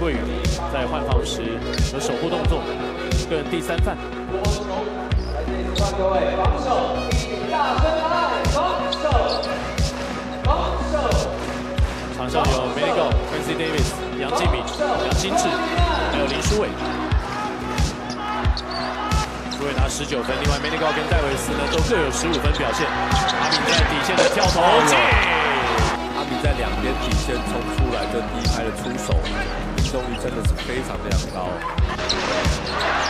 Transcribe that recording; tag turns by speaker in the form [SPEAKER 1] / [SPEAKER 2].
[SPEAKER 1] 桂宇在换防时有手部动作，个人第3犯。
[SPEAKER 2] 各位防守，大声喊防守，防守。
[SPEAKER 1] 场上有 Manigo、Quincy Davis、杨敬敏、杨新志，还有林书伟。书伟拿19分，另外 Manigo 跟戴维斯呢都各有15分表现。阿敏在底线的跳投进。
[SPEAKER 3] 阿敏在2边底线冲出来，这第一拍的出手，命中率真的是非常非常高。